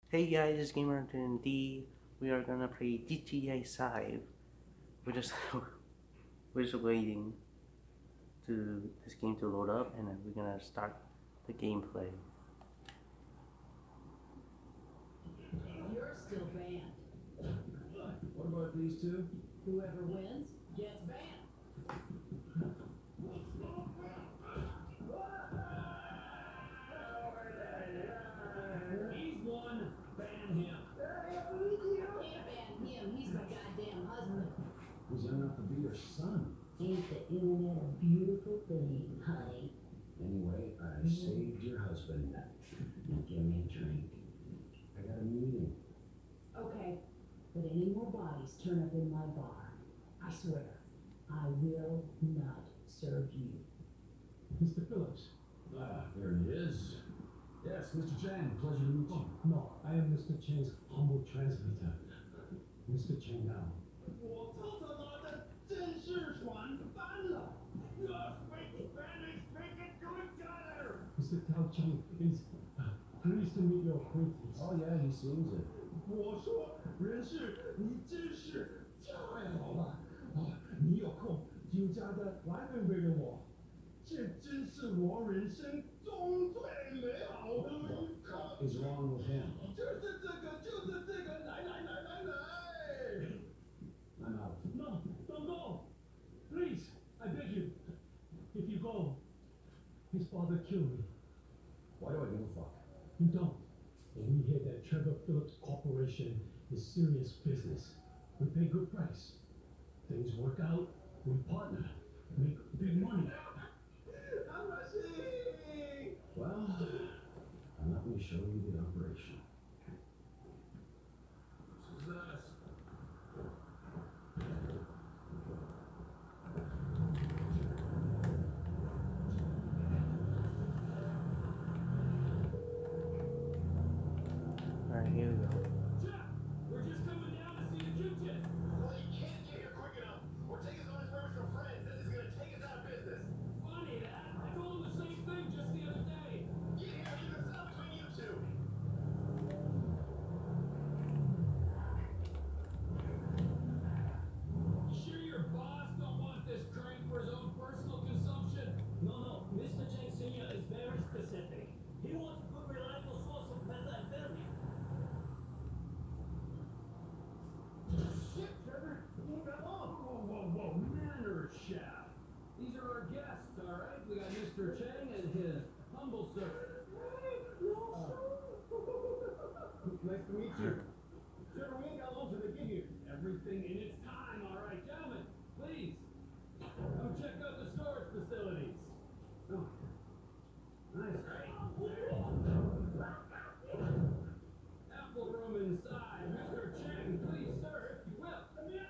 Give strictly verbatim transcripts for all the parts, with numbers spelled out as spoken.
Hey guys, it's Gamer D. We are gonna play G T A five. We're just we're just waiting to this game to load up, and then we're gonna start the gameplay. You're still banned. What about these two? Whoever wins gets banned. He's one. Ban him. Can't ban him. He's my goddamn husband. He's young enough to be your son. Ain't the internet a beautiful thing, honey? Anyway, I saved your husband. Now give me a drink. I got a meeting. Okay, but any more bodies turn up in my bar, I swear, I will not serve you. Mister Phillips. Ah, there he is. Yes, Mister Chang, pleasure to meet you. No, I am Mister Chang's humble translator. Mister Chang now. 我操他妈的，真是船翻了！Your speak Spanish, speak it to each other. Mister Tao Chang is uh, pleased to meet your acquaintance. Oh yeah, he seems it. 我说，人事，你真是太好了！啊，你有空就加的来回陪着我，这真是我人生中最美好的一刻。 What is wrong with him? 就是这个，就是这个，来来来来来！ I'm out. No, don't go. Please, I beg you. If you go, his father killed me. Why do I give a fuck? You don't. And we hear that Trevor Phillips Corporation is serious business. We pay good price. Things work out, we partner, make big money. I'm rushing. Well, let me show you the operation. This is us. Alright, here we go. Jack, we're just coming down to see the Q-tip. Well, you can't get here quick enough. We're taking on his personal friends. This is gonna take us out of business. Funny that. I told him the same thing just the other day. Get here, you can settle between you two. You sure your boss don't want this crank for his own personal consumption? No, no, Mister Cheng Senior is very specific. He wants a good, reliable source of methamphetamine. Shit, Trevor. You got off. Whoa, whoa, whoa. Manners, chef. These are our guests, all right? We got Mister Chang and his humble servant. Nice to meet you. Trevor, we ain't got long till they get here. Everything in its time, all right, gentlemen. Please, come check out the storage facilities. Oh, nice. Ample room inside. Mister Chang, please, sir, if you will.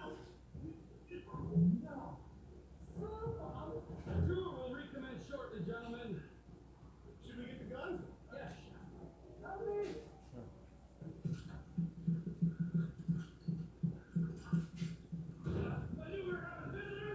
No. Tour will recommence shortly, gentlemen. Should we get the guns? Yes. I knew we were having visitors.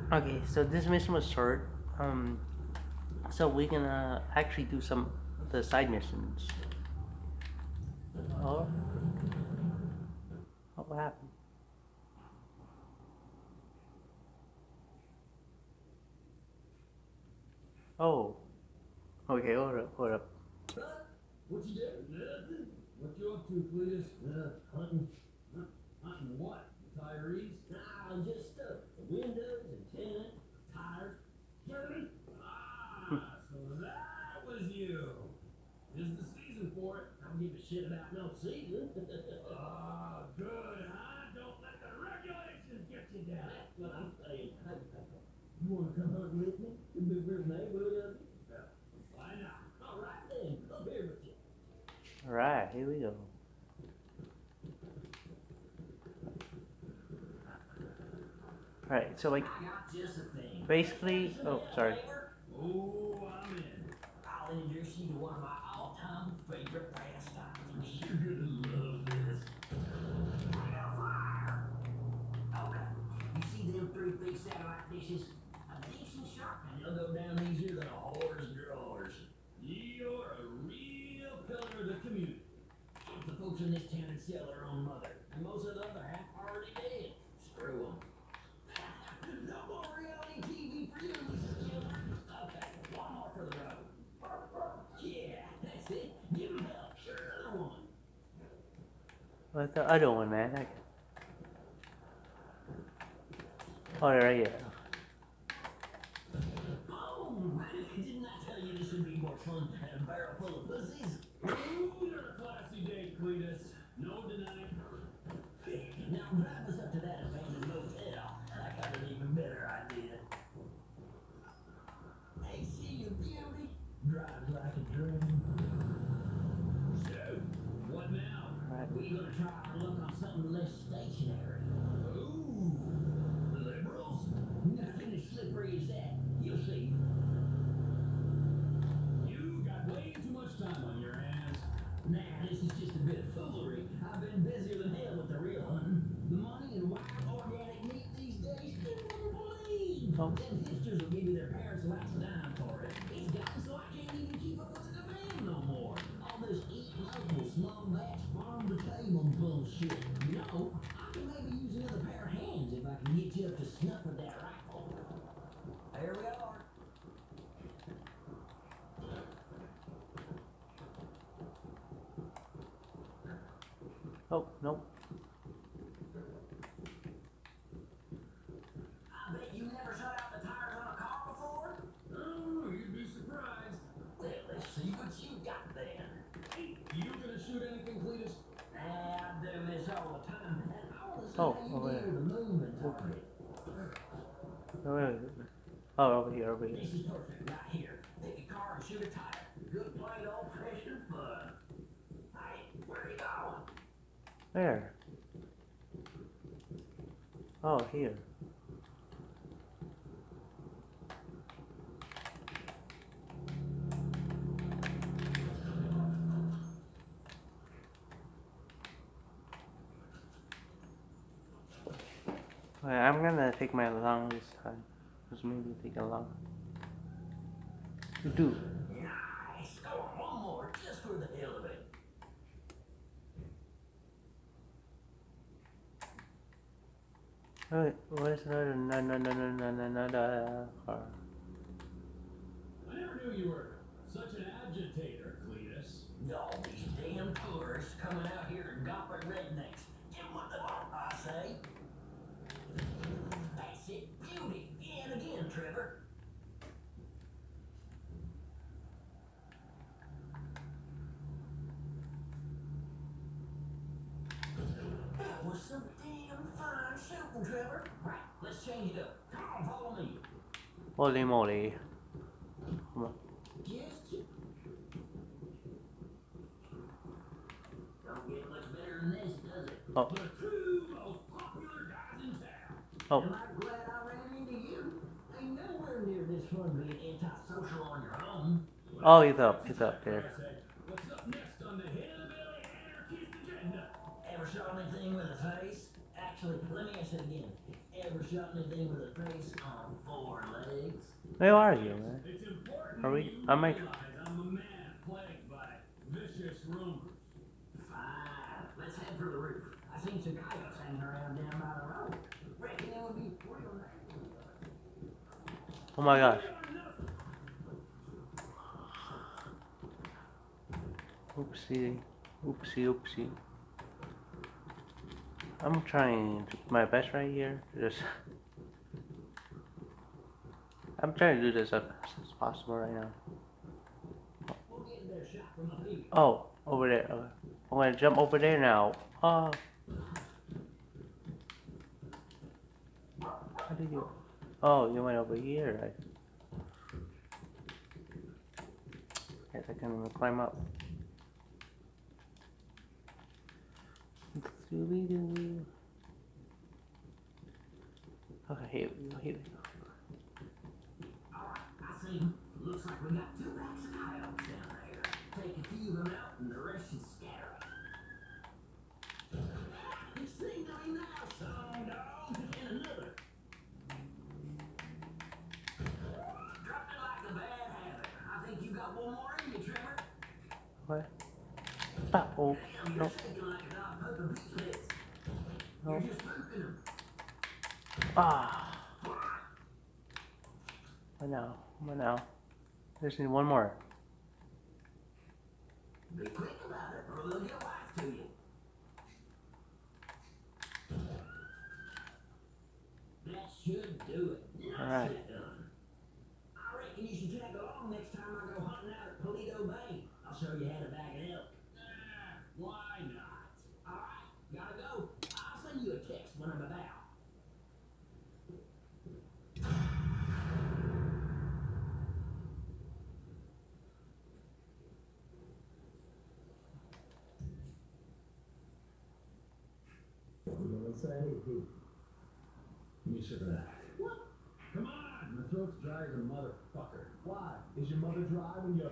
Okay, so this mission was short. Um, so we're gonna actually do some of the side missions. Oh, oh what happened? Oh, okay, hold up, hold up. What you doing? Nothing. What you up to, Cletus? Uh, hunting. Huh? Hunting what? Retirees? Nah, just stuff. Windows and tenant, tires. German? Ah, so that was you. Is the season for it? I don't give a shit about no season. Ah, good, huh? Don't let the regulations get you down. That's what I'm saying. You wanna come hunt with me? It'd be real neighborhood of you. Yeah. Why not? All right then, come here with you. All right, here we go. All right, so like I got just a thing. basically, oh sorry. Oh, I'm in. I'll introduce you to one of my all-time favorite pastimes. You're gonna love this. I got fire. Okay. You see them three big satellite dishes? A decent shot, and they'll go down easier than a horse drawers. You're a real pillar of the community. The folks in this town that sell their own mother, and most of the other half are already dead. Screw them. No more reality T V for you, Missus Children. Okay, one more for the road. Yeah, that's it. Give 'em hell. Sure, another one. What's the other one, man? Okay. Oh, right here. Oh, didn't I tell you this would be more fun than a barrel full of pussies? Ooh, you're a classy day, Cletus. No denying. Now drive us up to that abandoned motel. I got an even better idea. Hey, see you, beauty. Drive like a dream. So, what now? Right. We gonna try our luck on something less stationary. Ooh, liberals? Nothing as slippery as that. You'll see. You got way too much time on your hands. Nah, this is just a bit of foolery. I've been busier than hell with the real hunting. The money in wild organic meat these days, you wouldn't believe. Oh. Them hipsters will give you their parents' last dime for it. It's gotten so I can't even keep up with the demand no more. All this eat local, small batch, farm to table bullshit. You know, I can maybe use another pair of hands if I can get you up to snuff with that rifle. There we are. Oh, nope. I bet you never shut out the tires on a car before? Oh, you'd be surprised. Well, let's see what you got then. Hey, you gonna shoot anything, Cletus? Ah, I do this all the time. And I want to see Oh, how you over deal there. with a moving target. Oh, wait, wait. Oh, over here, over here. This is perfect, right here. Take a car and shoot a tire. Good plain old fashioned fun. Hey, where are you going? Where? Oh, here. Okay, I'm gonna take my long this time. Because maybe take a long. To do. Nice. Go on, one more, just for the hell of it. Wait, what is another? No, no, no, no, no, no, no, no, car. I never knew you were such an agitator, Cletus. All these damn tourists coming out here and gopping rednecks. Get what they want, I say. That's it, beauty. And again, Trevor. That was some damn fine shooting, Trevor. Right, let's change it up. Come on, follow me. Holy moly. Come on. Just you. Don't get much better than this, does it? Oh, The two most popular guys in town. oh, Am I glad I ran into you? Ain't nowhere near this fun being antisocial on your own. oh, he's up, he's up I there. said, what's up next on the Hillbilly Anarchist agenda? Ever saw anything with a face? Actually, let me ask it again. ever shot anything with a face on four legs? Where are you, man? It's important Are we? you I might. realize I'm a man plagued by vicious rumors. Fine. Let's head for the roof. I seen some coyotes hanging around down by the road. Reckon it would be real nice. Oh my gosh. Oopsie. Oopsie, oopsie. I'm trying to do my best right here. Just. I'm trying to do this as fast as possible right now. We'll get a better shot from up here. Oh, over there. Okay. I'm gonna jump over there now. Oh. How did you? Oh, you went over here. Right? Guess I can't even climb up. Scooby-Doo. Okay, here we go. Here we go. Alright, I see him. Looks like we got two packs of coyotes down there. Take a few of them out and the rest should scatter. You see me now, son, dog, and another. Dropped it like a bad habit. I think you got one more in you, Trevor. What? Ah, oh, Damn, you're no. shaking like a dog pooping peaches. No. You're just pooping them. Ah. What now? What now? I just need one more. Be quick about it, or they'll get wise to you. That should do it. Now Alright. sit done. I reckon you should tag along next time I go hunting out at Polito Bay. I'll show you how to bag an elk. Ah, why not? Alright, gotta go. I'll send you a text when I'm about. Give me a sip of that. What? Come on, my throat's dry as a motherfucker. Why? Is your mother dry when you're...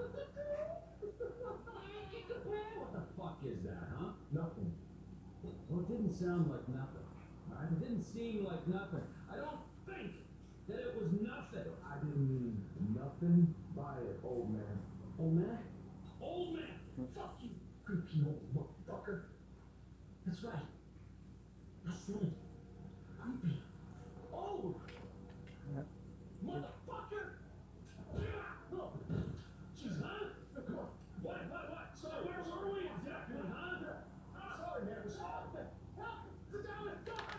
What the fuck is that, huh? Nothing. Well, it didn't sound like nothing. All right? It didn't seem like nothing. I don't think that it was nothing. I didn't mean nothing by it, old man. Old man? Old man! Fuck you! Creepy old motherfucker. That's right. I said it. Creepy. Old! Yep. Motherfucker! Oh, jeez, huh? Come on. What, what, what? So where were we exactly, huh? Sorry, man. Stop. Help! Sit down and stop!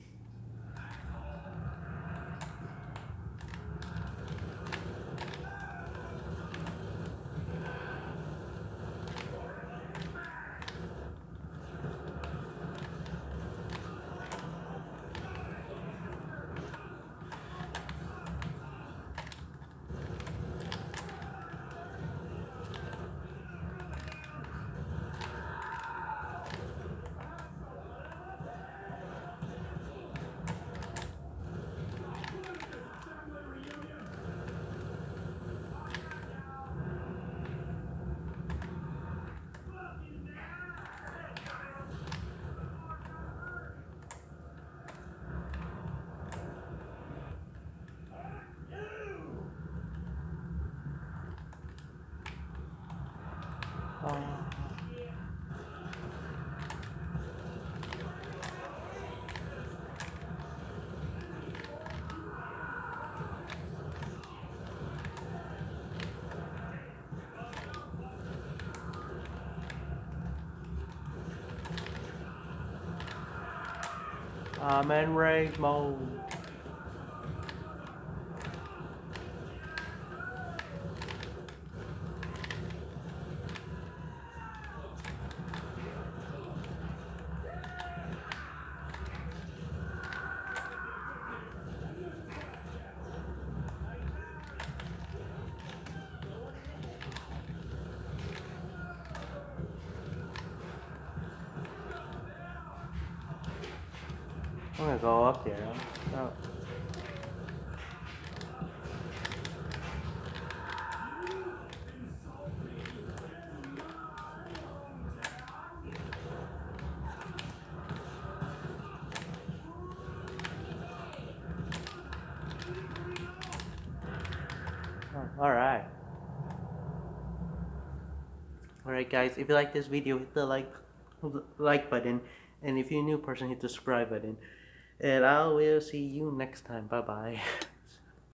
Oh. I'm in rage mode. I'm gonna go up there. Huh? Oh. Alright. Alright guys, if you like this video, hit the like like button, and if you're a new person, hit the subscribe button, and I will see you next time. Bye bye.